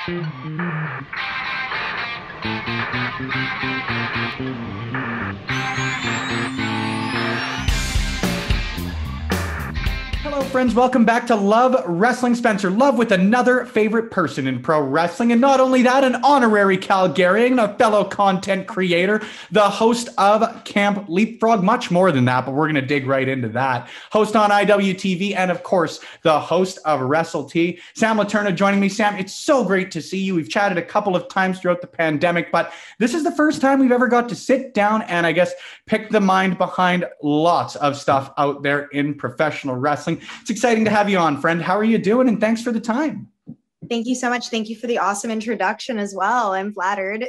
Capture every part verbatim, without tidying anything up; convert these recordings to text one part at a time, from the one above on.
Hello, friends. Welcome back to Love Wrestling. Spencer Love with another favorite person in pro wrestling. And not only that, an honorary Calgarian, a fellow content creator, the host of Camp Leapfrog, much more than that, but we're going to dig right into that. Host on I W T V, and of course, the host of Wrestle Tea, Sam Leterna, joining me. Sam, it's so great to see you. We've chatted a couple of times throughout the pandemic, but this is the first time we've ever got to sit down and, I guess, pick the mind behind lots of stuff out there in professional wrestling. It's exciting to have you on, friend. How are you doing? And thanks for the time. Thank you so much. Thank you for the awesome introduction as well. I'm flattered.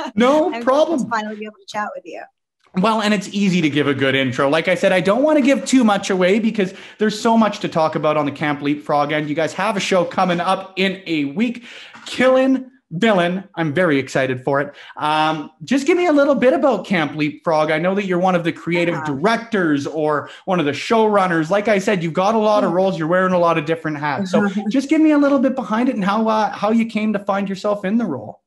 No I'm problem. To finally be able to chat with you. Well, and it's easy to give a good intro. Like I said, I don't want to give too much away because there's so much to talk about on the Camp Leapfrog end. You guys have a show coming up in a week. Killian Vision. I'm very excited for it. Um, just give me a little bit about Camp Leapfrog. I know that you're one of the creative yeah. directors or one of the showrunners. Like I said, you've got a lot of roles. You're wearing a lot of different hats. So just give me a little bit behind it and how uh, how you came to find yourself in the role.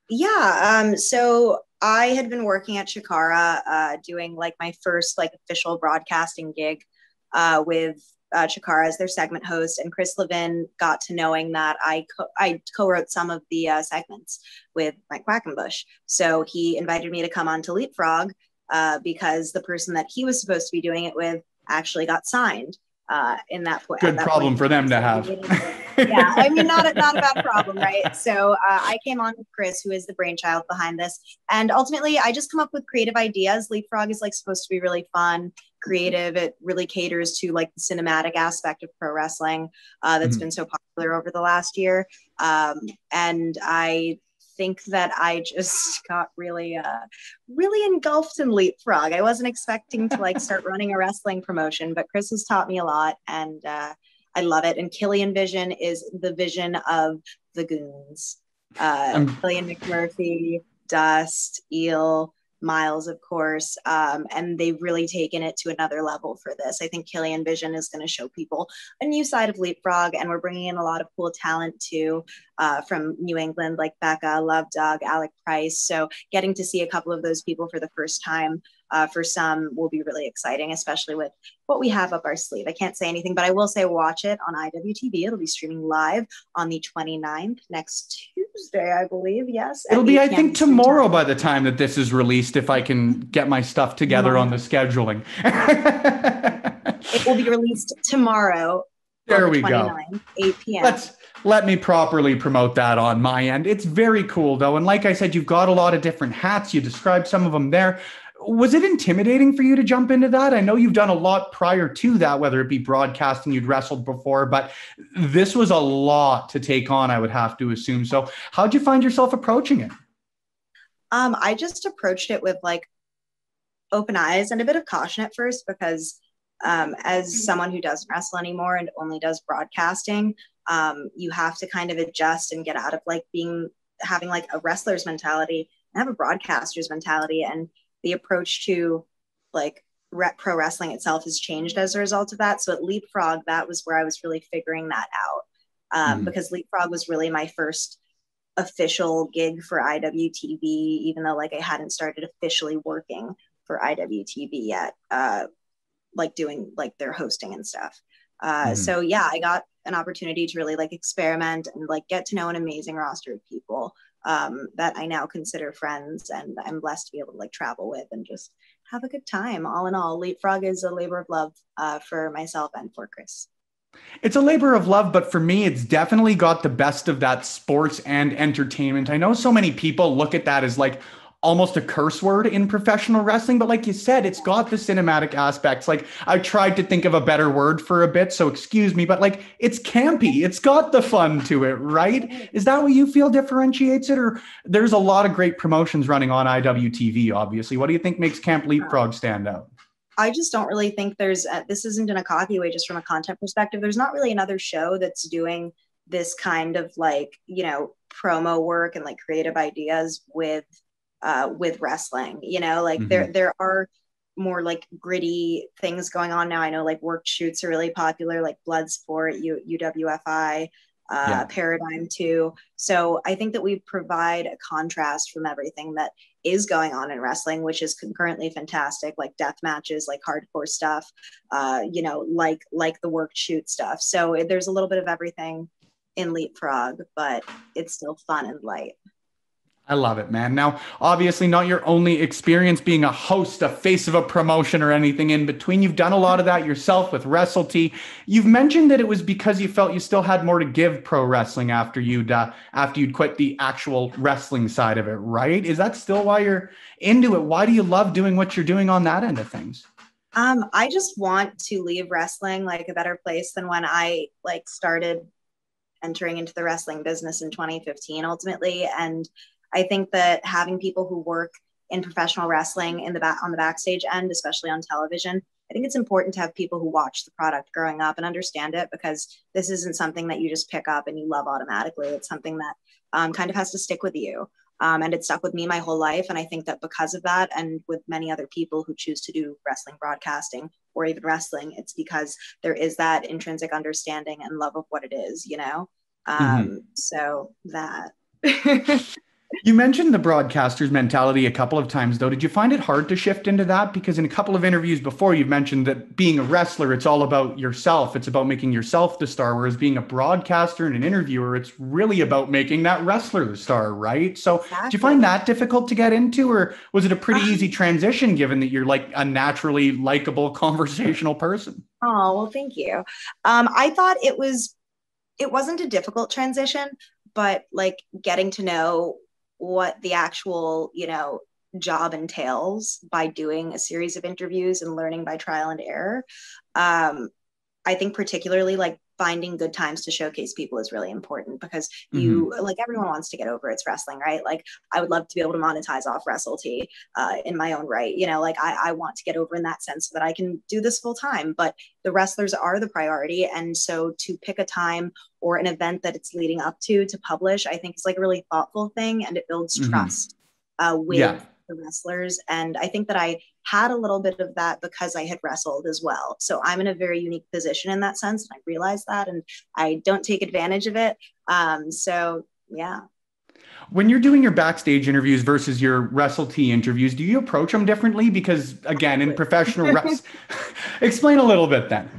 Yeah. Um, so I had been working at Chikara, uh, doing like my first like official broadcasting gig uh, with Uh, Chikara as their segment host, and Chris Levin got to knowing that I co- I co-wrote some of the uh, segments with Mike Quackenbush. So he invited me to come on to Leapfrog uh, because the person that he was supposed to be doing it with actually got signed uh, in that point. Good that problem point. for them so to have. Yeah, I mean, not a, not a bad problem, right? So uh, I came on with Chris, who is the brainchild behind this. And ultimately, I just come up with creative ideas. Leapfrog is like supposed to be really fun, creative. It really caters to like the cinematic aspect of pro wrestling uh, that's mm-hmm. been so popular over the last year. Um, and I think that I just got really, uh, really engulfed in Leapfrog. I wasn't expecting to like start running a wrestling promotion, but Chris has taught me a lot, and uh, I love it. And Killian Vision is the vision of the goons. Uh, um, Killian McMurphy, Dust, Eel, Miles, of course. Um, and they've really taken it to another level for this. I think Killian Vision is going to show people a new side of Leapfrog, and we're bringing in a lot of cool talent too uh, from New England, like Becca, Love Dog, Alec Price. So getting to see a couple of those people for the first time Uh, for some will be really exciting, especially with what we have up our sleeve. I can't say anything, but I will say watch it on I W T V. It'll be streaming live on the twenty-ninth, next Tuesday, I believe. Yes. It'll be, I think, tomorrow by the time that this is released, if I can get my stuff together tomorrow. on the scheduling. It will be released tomorrow. There we go. eight p.m. Let's let me properly promote that on my end. It's very cool, though. And like I said, you've got a lot of different hats. You described some of them there. Was it intimidating for you to jump into that? I know you've done a lot prior to that, whether it be broadcasting, you'd wrestled before, but this was a lot to take on, I would have to assume. So how'd you find yourself approaching it? Um, I just approached it with like open eyes and a bit of caution at first, because um, as someone who doesn't wrestle anymore and only does broadcasting, um, you have to kind of adjust and get out of like being, having like a wrestler's mentality and have a broadcaster's mentality. And the approach to like re- pro wrestling itself has changed as a result of that. So at Leapfrog, that was where I was really figuring that out um, mm-hmm. because Leapfrog was really my first official gig for I W T V, even though like I hadn't started officially working for I W T V yet, uh, like doing like their hosting and stuff. Uh, mm-hmm. So yeah, I got an opportunity to really like experiment and like get to know an amazing roster of people um, that I now consider friends, and I'm blessed to be able to like travel with and just have a good time. All in all, Leapfrog is a labor of love uh, for myself and for Chris. It's a labor of love, but for me, it's definitely got the best of that sports and entertainment. I know so many people look at that as like almost a curse word in professional wrestling, but like you said, it's got the cinematic aspects. Like I tried to think of a better word for a bit, so excuse me, but like it's campy. It's got the fun to it, right? Is that what you feel differentiates it? Or there's a lot of great promotions running on I W T V, obviously. What do you think makes Camp Leapfrog stand out? I just don't really think there's, uh, this isn't in a cocky way, just from a content perspective. There's not really another show that's doing this kind of like, you know, promo work and like creative ideas with Uh, with wrestling, you know, like mm-hmm. there there are more like gritty things going on now. I know like work shoots are really popular, like Bloodsport, U, UWFI, uh, yeah. paradigm too. So I think that we provide a contrast from everything that is going on in wrestling, which is concurrently fantastic, like death matches, like hardcore stuff, uh, you know, like like the work shoot stuff. So there's a little bit of everything in Leapfrog, but it's still fun and light. I love it, man. Now, obviously not your only experience being a host, a face of a promotion, or anything in between. You've done a lot of that yourself with Wrestle Tea. You've mentioned that it was because you felt you still had more to give pro wrestling after you'd uh, after you'd quit the actual wrestling side of it, right? Is that still why you're into it? Why do you love doing what you're doing on that end of things? Um, I just want to leave wrestling like a better place than when I like started entering into the wrestling business in twenty fifteen ultimately. And I think that having people who work in professional wrestling in the back on the backstage end, especially on television, I think it's important to have people who watch the product growing up and understand it, because this isn't something that you just pick up and you love automatically. It's something that um, kind of has to stick with you. Um, and it stuck with me my whole life. And I think that because of that, and with many other people who choose to do wrestling broadcasting or even wrestling, it's because there is that intrinsic understanding and love of what it is, you know? Um, mm-hmm. So that. You mentioned the broadcaster's mentality a couple of times, though. Did you find it hard to shift into that? Because in a couple of interviews before, you've mentioned that being a wrestler, it's all about yourself. It's about making yourself the star, whereas being a broadcaster and an interviewer, it's really about making that wrestler the star, right? So exactly. Did you find that difficult to get into, or was it a pretty easy transition given that you're like a naturally likable, conversational person? Oh, well, thank you. Um, I thought it was, it wasn't a difficult transition, but like getting to know what the actual, you know, job entails by doing a series of interviews and learning by trial and error. Um, I think particularly like finding good times to showcase people is really important, because you mm-hmm. like everyone wants to get over it's wrestling, right? Like I would love to be able to monetize off Wrestle Tea uh, in my own right. You know, like I, I want to get over in that sense so that I can do this full time, but the wrestlers are the priority. And so to pick a time or an event that it's leading up to, to publish, I think is like a really thoughtful thing, and it builds mm-hmm. trust uh, with yeah. the wrestlers. And I think that I had a little bit of that because I had wrestled as well. So I'm in a very unique position in that sense. And I realize that, and I don't take advantage of it. Um, so yeah. When you're doing your backstage interviews versus your Wrestle Tea interviews, do you approach them differently? Because again, in professional wrestling, explain a little bit then.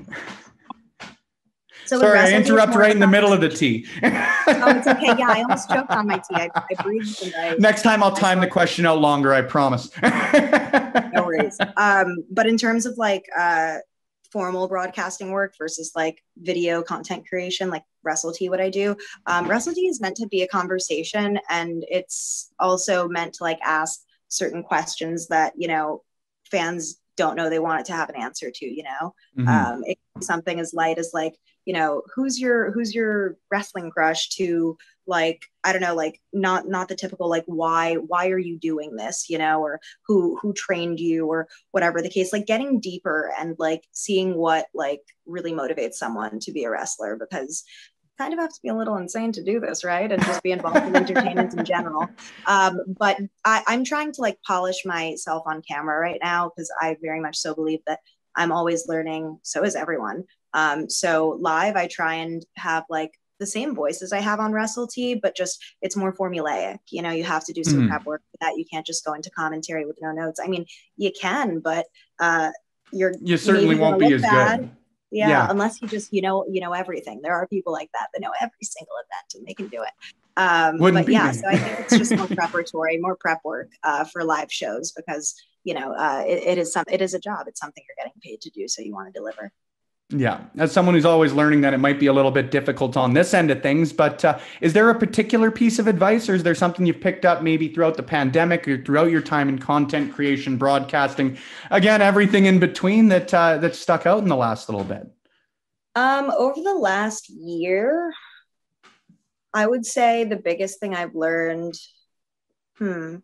So sorry, I interrupt right in the middle of the tea. Oh, it's okay. Yeah, I almost choked on my tea. I, I breathed and I... Next time I'll time the question out longer, I promise. No worries. Um, but in terms of like uh, formal broadcasting work versus like video content creation, like Wrestle Tea, what I do, um, Wrestle Tea is meant to be a conversation, and it's also meant to like ask certain questions that, you know, fans don't know they want it to have an answer to, you know. Mm-hmm. Um, it can be something as light as like, you know, who's your who's your wrestling crush, to like, I don't know, like not not the typical like why why are you doing this, you know, or who who trained you, or whatever the case, like getting deeper and like seeing what like really motivates someone to be a wrestler, because you kind of have to be a little insane to do this, right? And just be involved in entertainment in general. Um, but I, I'm trying to like polish myself on camera right now, because I very much so believe that I'm always learning. So is everyone. Um, so live, I try and have like the same voices I have on Wrestle Tea, but just it's more formulaic. You know, you have to do some mm-hmm. prep work for that. You can't just go into commentary with no notes. I mean, you can, but uh, you're you certainly won't be as bad. good. Yeah, yeah, unless you just you know you know everything. There are people like that that know every single event and they can do it. Um, but yeah, me. So I think it's just more preparatory, more prep work uh, for live shows, because you know uh, it, it is some it is a job. It's something you're getting paid to do, so you want to deliver. Yeah, as someone who's always learning that it might be a little bit difficult on this end of things, but uh, is there a particular piece of advice, or is there something you've picked up maybe throughout the pandemic or throughout your time in content creation, broadcasting, again, everything in between that uh, that stuck out in the last little bit? Um, over the last year, I would say the biggest thing I've learned, hmm,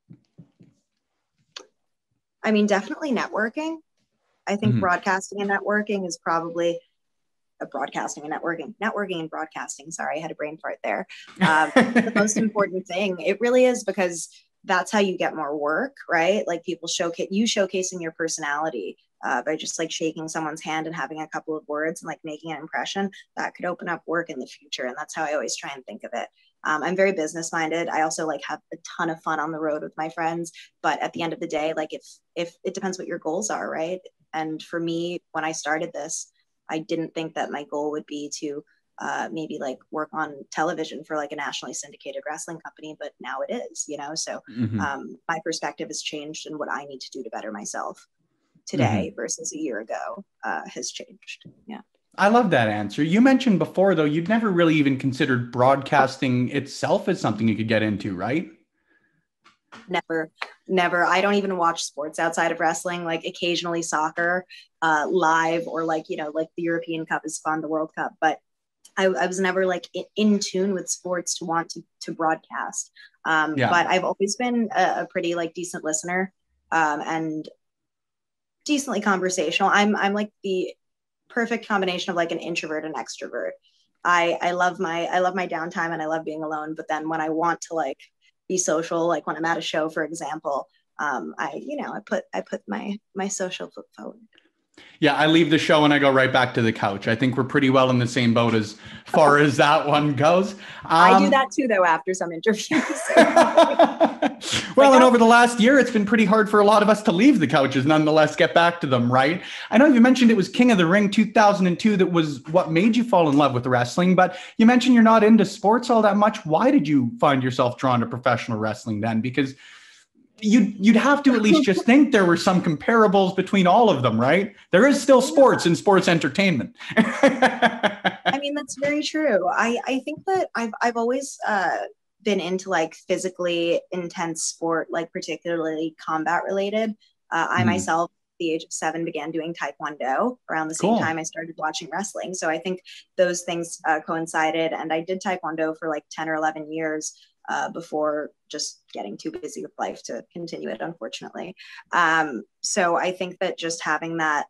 I mean, definitely networking. I think mm-hmm. broadcasting and networking is probably uh, broadcasting and networking, networking and broadcasting. Sorry, I had a brain fart there. Um, the most important thing. It really is, because that's how you get more work, right? Like people showcase, you showcasing your personality uh, by just like shaking someone's hand and having a couple of words and like making an impression, that could open up work in the future. And that's how I always try and think of it. Um, I'm very business minded. I also like have a ton of fun on the road with my friends. But at the end of the day, like if if it depends what your goals are, right? And for me, when I started this, I didn't think that my goal would be to uh, maybe like work on television for like a nationally syndicated wrestling company, but now it is, you know? So Mm-hmm. um, my perspective has changed, and what I need to do to better myself today mm-hmm. versus a year ago uh, has changed. Yeah. I love that answer. You mentioned before, though, you'd never really even considered broadcasting itself as something you could get into, right? Never, never. I don't even watch sports outside of wrestling, like occasionally soccer uh, live, or like, you know, like the European Cup is fun, the World Cup, but I, I was never like in, in tune with sports to want to, to broadcast. Um, yeah. But I've always been a, a pretty like decent listener um, and decently conversational. I'm, I'm like the perfect combination of like an introvert and extrovert. I, I love my, I love my downtime and I love being alone. But then when I want to like be social, like when I'm at a show, for example, um, I, you know, I put, I put my, my social foot forward. Yeah, I leave the show and I go right back to the couch. I think we're pretty well in the same boat as far as that one goes. Um, I do that too, though, after some interviews. Well, like, and over the last year, it's been pretty hard for a lot of us to leave the couches, nonetheless, get back to them, right? I know you mentioned it was King of the Ring two thousand two that was what made you fall in love with wrestling, but you mentioned you're not into sports all that much. Why did you find yourself drawn to professional wrestling then? Because You'd, you'd have to at least just think there were some comparables between all of them, right? There is still sports and sports entertainment. I mean, that's very true. I, I think that I've, I've always uh, been into like physically intense sport, like particularly combat related. Uh, I mm. myself, at the age of seven, began doing Taekwondo around the same cool. time I started watching wrestling. So I think those things uh, coincided, and I did Taekwondo for like ten or eleven years. Uh, before just getting too busy with life to continue it, unfortunately. Um, so I think that just having that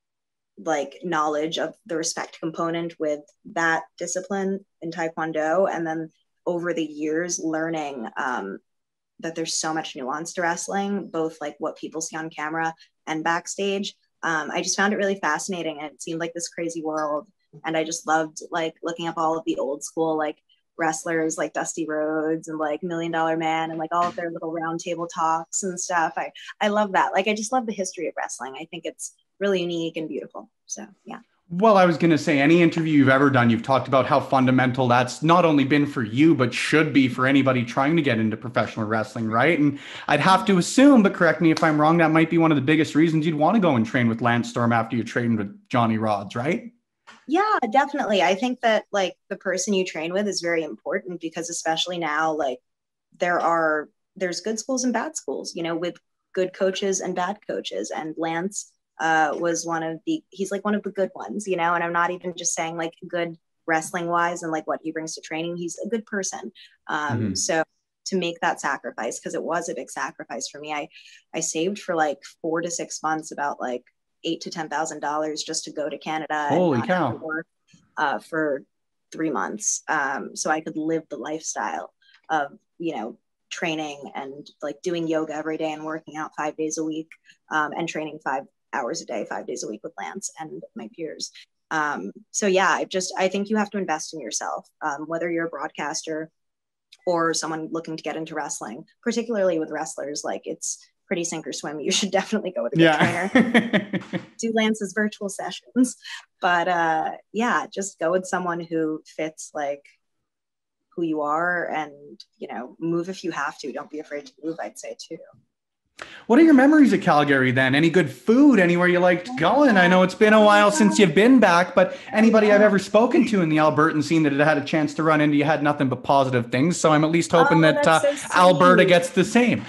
like knowledge of the respect component with that discipline in Taekwondo, and then over the years learning um, that there's so much nuance to wrestling, both like what people see on camera and backstage. Um, I just found it really fascinating, and it seemed like this crazy world. And I just loved like looking up all of the old school, like wrestlers like Dusty Rhodes and like Million Dollar Man and like all of their little round table talks and stuff. I, I love that. Like, I just love the history of wrestling. I think it's really unique and beautiful. So, yeah. Well, I was going to say, any interview you've ever done, you've talked about how fundamental that's not only been for you, but should be for anybody trying to get into professional wrestling, right? And I'd have to assume, but correct me if I'm wrong, that might be one of the biggest reasons you'd want to go and train with Lance Storm after you trained with Johnny Rods, right? Yeah, definitely. I think that like the person you train with is very important, because especially now, like there are, there's good schools and bad schools, you know, with good coaches and bad coaches. And Lance uh, was one of the, he's like one of the good ones, you know, and I'm not even just saying like good wrestling wise and like what he brings to training. He's a good person. Um, mm-hmm. So to make that sacrifice, because it was a big sacrifice for me, I, I saved for like four to six months about like eight to ten thousand dollars just to go to Canada. Holy and not cow! Have to work uh, for three months, um, so I could live the lifestyle of, you know, training and like doing yoga every day and working out five days a week, um, and training five hours a day, five days a week with Lance and my peers. Um, so yeah, I just I think you have to invest in yourself, um, whether you're a broadcaster or someone looking to get into wrestling, particularly with wrestlers. Like, it's pretty sink or swim. You should definitely go with a good yeah. trainer. Do Lance's virtual sessions. But uh, yeah, just go with someone who fits like who you are, and, you know, move if you have to. Don't be afraid to move, I'd say too. What are your memories of Calgary then? Any good food? Anywhere you liked going? I know it's been a while since you've been back, but anybody I've ever spoken to in the Albertan scene that had had a chance to run into you had nothing but positive things. So I'm at least hoping oh, that uh, so Alberta gets the same.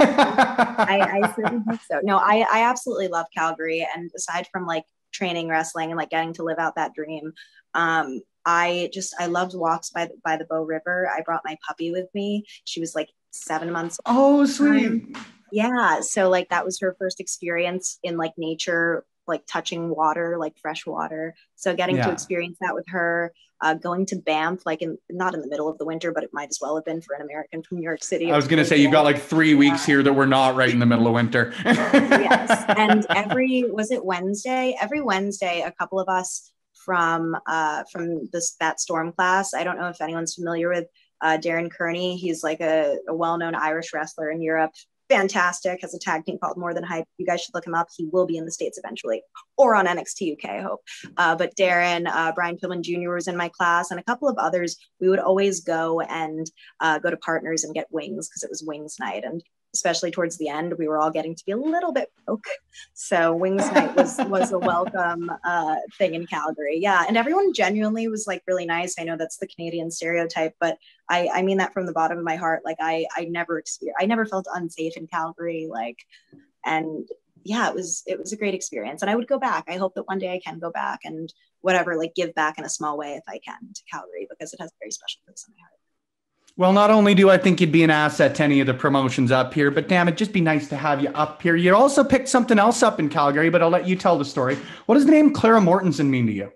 I, I certainly hope so. No, I, I absolutely love Calgary. And aside from like training wrestling and like getting to live out that dream, um, I just, I loved walks by the, by the Bow River. I brought my puppy with me. She was like seven months old. Oh, sweet. Yeah. So like that was her first experience in like nature like touching water, like fresh water. So getting yeah. to experience that with her, uh, going to Banff, like in, not in the middle of the winter, but it might as well have been for an American from New York City. I was going to say, you've got like three weeks here that we're not right in the middle of winter. Yes. And every, was it Wednesday? Every Wednesday, a couple of us from, uh, from this, that storm class. I don't know if anyone's familiar with uh, Darren Kearney. He's like a, a well-known Irish wrestler in Europe. Fantastic, has a tag team called More Than Hype. You guys should look him up. He will be in the States eventually, or on N X T U K, I hope. Uh, but Darren, uh, Brian Pillman Junior was in my class, and a couple of others. We would always go and uh, go to Partners and get wings, because it was wings night. And especially towards the end, we were all getting to be a little bit broke. So wings night was was a welcome uh, thing in Calgary. Yeah, and everyone genuinely was like really nice. I know that's the Canadian stereotype, but I, I mean that from the bottom of my heart. Like I I never experienced, I never felt unsafe in Calgary. Like, and yeah, it was it was a great experience, and I would go back. I hope that one day I can go back and whatever, like give back in a small way if I can to Calgary, because it has a very special place in my heart. Well, not only do I think you'd be an asset to any of the promotions up here, but damn, it'd just be nice to have you up here. You also picked something else up in Calgary, but I'll let you tell the story. What does the name Clara Mortenson mean to you?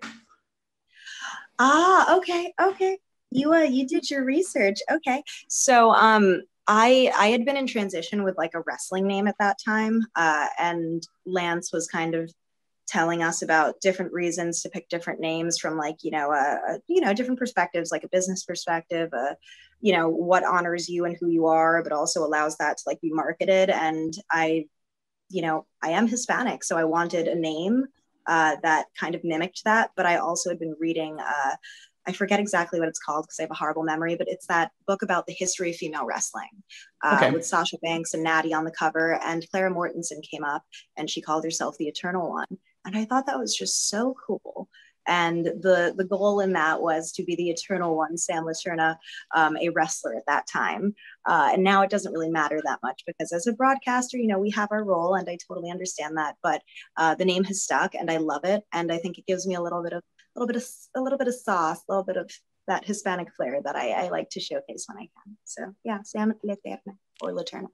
Ah, okay, okay. You uh, you did your research. Okay, so um, I I had been in transition with like a wrestling name at that time, uh, and Lance was kind of telling us about different reasons to pick different names from like, you know, uh, you know, different perspectives, like a business perspective, uh, you know, what honors you and who you are, but also allows that to like be marketed. And I, you know, I am Hispanic, so I wanted a name uh, that kind of mimicked that. But I also had been reading, uh, I forget exactly what it's called because I have a horrible memory, but it's that book about the history of female wrestling uh, okay. with Sasha Banks and Natty on the cover, and Clara Mortenson came up and she called herself the Eternal One. And I thought that was just so cool. And the, the goal in that was to be the Eternal One, Sam Leterna, um, a wrestler at that time. Uh, and now it doesn't really matter that much because as a broadcaster, you know, we have our role and I totally understand that. But uh, the name has stuck and I love it. And I think it gives me a little bit of a little bit of a little bit of sauce, a little bit of that Hispanic flair that I, I like to showcase when I can. So yeah, Sam Leterna or Leterna.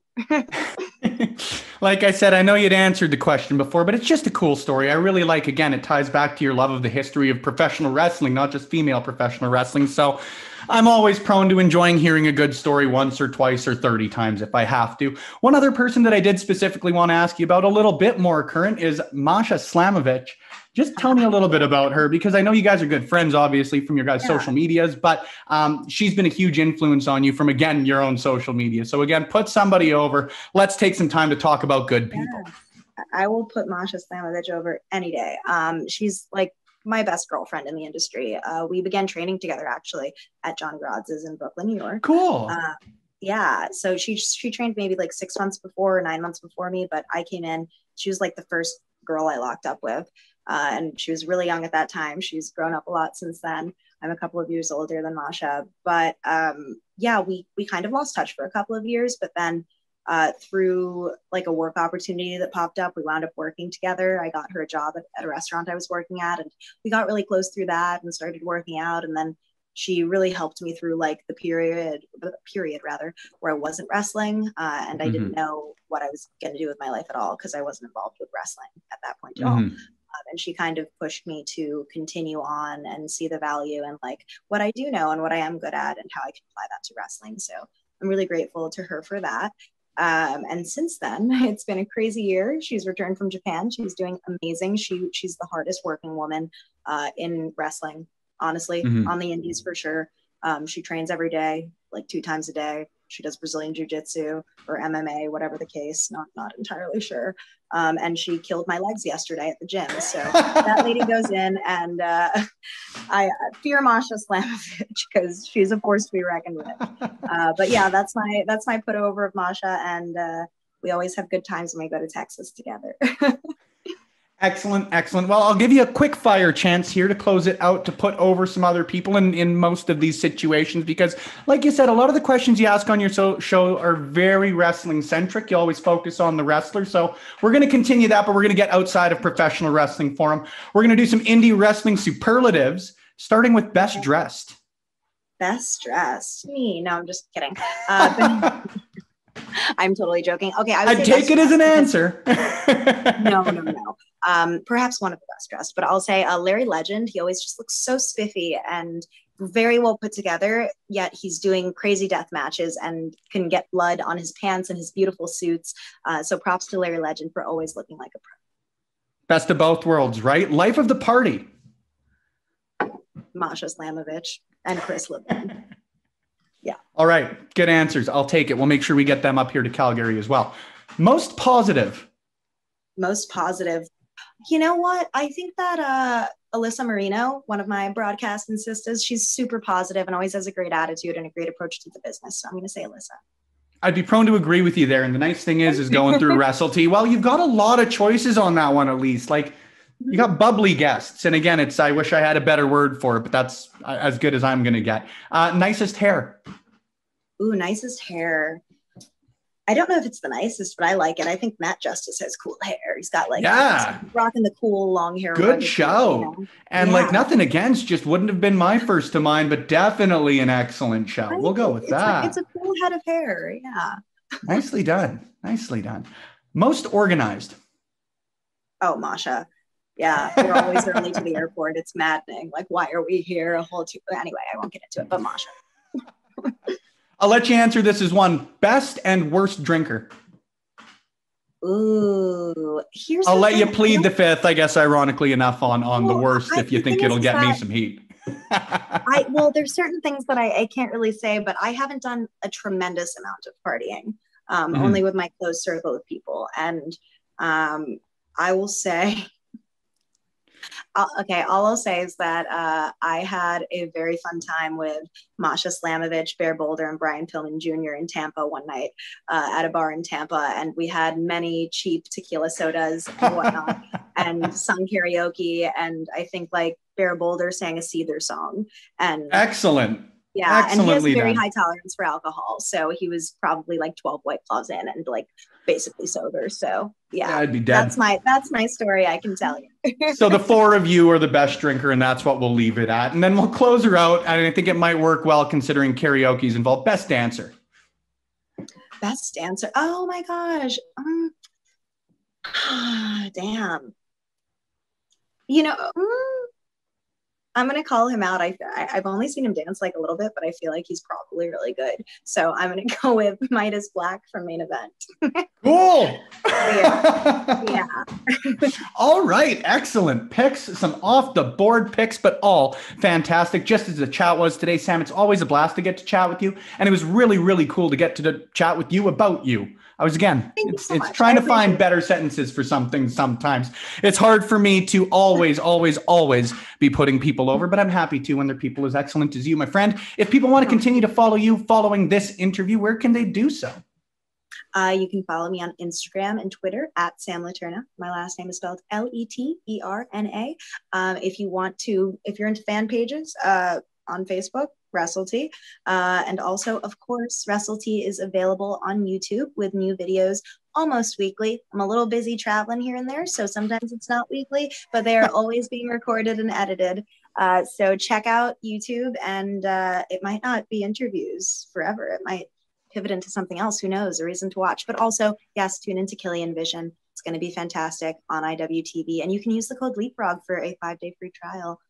Like I said, I know you'd answered the question before, but it's just a cool story. I really like, again, it ties back to your love of the history of professional wrestling, not just female professional wrestling. So I'm always prone to enjoying hearing a good story once or twice or thirty times if I have to. One other person that I did specifically want to ask you about a little bit more current is Masha Slamovich. Just tell me a little bit about her, because I know you guys are good friends, obviously, from your guys' yeah. social medias, but um, she's been a huge influence on you from, again, your own social media. So again, put somebody over. Let's take some time to talk about good people. Yeah. I will put Masha Slamovich over any day. Um, she's like my best girlfriend in the industry. Uh, we began training together, actually, at John Grodz's in Brooklyn, New York. Cool. Uh, yeah. So she, she trained maybe like six months before or nine months before me, but I came in. She was like the first girl I locked up with. Uh, and she was really young at that time. She's grown up a lot since then. I'm a couple of years older than Masha, but um, yeah, we we kind of lost touch for a couple of years. But then uh, through like a work opportunity that popped up, we wound up working together. I got her a job at, at a restaurant I was working at, and we got really close through that and started working out. And then she really helped me through like the period, the period rather, where I wasn't wrestling uh, and I mm-hmm. didn't know what I was going to do with my life at all because I wasn't involved with wrestling at that point at mm-hmm. all. Um, and she kind of pushed me to continue on and see the value and like what I do know and what I am good at and how I can apply that to wrestling. So I'm really grateful to her for that. Um, and since then, it's been a crazy year. She's returned from Japan. She's doing amazing. She she's the hardest working woman uh, in wrestling, honestly, mm-hmm. on the indies for sure. Um, she trains every day, like two times a day. She does Brazilian Jiu-Jitsu or M M A, whatever the case, not not entirely sure. Um, and she killed my legs yesterday at the gym. So that lady goes in and uh, I fear Masha Slamovich because she's a force to be reckoned with. Uh, but yeah, that's my that's my put over of Masha. And uh, we always have good times when we go to Texas together. Excellent, excellent. Well, I'll give you a quick fire chance here to close it out, to put over some other people in, in most of these situations, because like you said, a lot of the questions you ask on your so, show are very wrestling centric. You always focus on the wrestler. So we're going to continue that, but we're going to get outside of professional wrestling for them. We're going to do some indie wrestling superlatives, starting with best dressed. Best dressed? Me? No, I'm just kidding. Uh, I'm totally joking. Okay, I would I'd take it as an answer. no, no, no. Um, perhaps one of the best dressed, but I'll say uh, Larry Legend. He always just looks so spiffy and very well put together, yet he's doing crazy death matches and can get blood on his pants and his beautiful suits. Uh, so props to Larry Legend for always looking like a pro. Best of both worlds, right? Life of the party. Masha Slamovich and Chris Lippman. Yeah. All right. Good answers. I'll take it. We'll make sure we get them up here to Calgary as well. Most positive. Most positive. You know what? I think that uh, Alyssa Marino, one of my broadcasting sisters, she's super positive and always has a great attitude and a great approach to the business. So I'm going to say Alyssa. I'd be prone to agree with you there. And the nice thing is, is going through Wrestle Tea, well, you've got a lot of choices on that one, at least. Like, you got bubbly guests. And again, it's, I wish I had a better word for it, but that's as good as I'm going to get. Uh, nicest hair. Ooh, nicest hair. I don't know if it's the nicest, but I like it. I think Matt Justice has cool hair. He's got like, yeah, rocking the cool long hair. Good show. You know? And yeah. like nothing against, just wouldn't have been my first to mind, but definitely an excellent show. We'll go with it's that. A, it's a cool head of hair. Yeah. Nicely done. Nicely done. Most organized. Oh, Masha. Yeah. We're always early to the airport. It's maddening. Like, why are we here? A whole two. Anyway, I won't get into it, but Masha. I'll let you answer this as one. Best and worst drinker. Ooh, here's. I'll let you plead the fifth, I guess, ironically enough, on, on well, the worst I, if you think it'll get that, me some heat. I well, there's certain things that I, I can't really say, but I haven't done a tremendous amount of partying, um, mm-hmm. only with my close circle of people. And um, I will say, I'll, okay, all I'll say is that uh, I had a very fun time with Masha Slamovich, Bear Boulder, and Brian Pillman Junior in Tampa one night uh, at a bar in Tampa. And we had many cheap tequila sodas and whatnot and sung karaoke. And I think like Bear Boulder sang a Seether song. And excellent. Yeah, and he has a very done. high tolerance for alcohol. So he was probably like twelve White Claws in and like basically sober. So yeah, yeah I'd be dead. That's my that's my story. I can tell you. So the four of you are the best drinker, and that's what we'll leave it at. And then we'll close her out. And I think it might work well considering karaoke's involved. Best dancer. Best dancer. Oh my gosh. Um, damn. You know. Um, I'm going to call him out. I, I, I've only seen him dance like a little bit, but I feel like he's probably really good. So I'm going to go with Midas Black from Main Event. Cool. yeah. yeah. All right. Excellent picks. Some off the board picks, but all fantastic. Just as the chat was today, Sam, it's always a blast to get to chat with you. And it was really, really cool to get to chat with you about you. I was, again, Thank it's, so it's much. trying to find better sentences for something sometimes. It's hard for me to always, always, always be putting people over, but I'm happy to when they're people as excellent as you, my friend. If people want to continue to follow you following this interview, where can they do so? Uh, you can follow me on Instagram and Twitter at Sam Leterna. My last name is spelled L E T E R N A. Um, if you want to, if you're into fan pages uh, on Facebook, Wrestle Tea. Uh, and also, of course, Wrestle Tea is available on YouTube with new videos almost weekly. I'm a little busy traveling here and there, so sometimes it's not weekly, but they are always being recorded and edited. Uh, so check out YouTube, and uh, it might not be interviews forever. It might pivot into something else. Who knows? A reason to watch. But also, yes, tune into Killian Vision. It's going to be fantastic on I W T V. And you can use the code Leapfrog for a five-day free trial.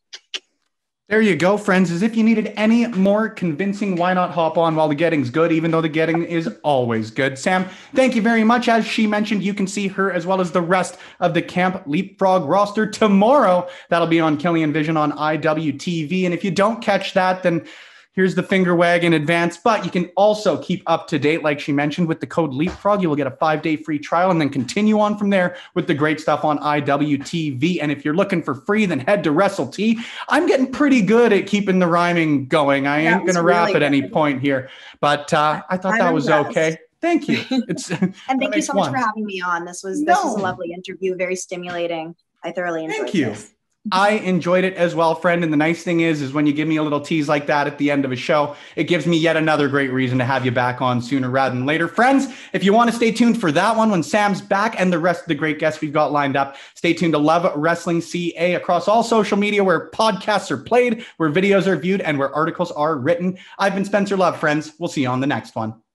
There you go, friends. As if you needed any more convincing, why not hop on while the getting's good, even though the getting is always good. Sam, thank you very much. As she mentioned, you can see her as well as the rest of the Camp Leapfrog roster tomorrow. That'll be on Killian Vision on I W T V. And if you don't catch that, then here's the finger wag in advance, but you can also keep up to date, like she mentioned, with the code Leapfrog. You will get a five-day free trial and then continue on from there with the great stuff on I W T V. And if you're looking for free, then head to Wrestle Tea. I'm getting pretty good at keeping the rhyming going. I ain't going to rap at any point here, but uh, I thought that was okay. Thank you. It's and thank you so much for having me on. This was this was a lovely interview, very stimulating. I thoroughly enjoyed it. Thank you. This. I enjoyed it as well, friend. And the nice thing is, is when you give me a little tease like that at the end of a show, it gives me yet another great reason to have you back on sooner rather than later. Friends, if you want to stay tuned for that one when Sam's back and the rest of the great guests we've got lined up, stay tuned to Love Wrestling C A across all social media where podcasts are played, where videos are viewed, and where articles are written. I've been Spencer Love, friends. We'll see you on the next one.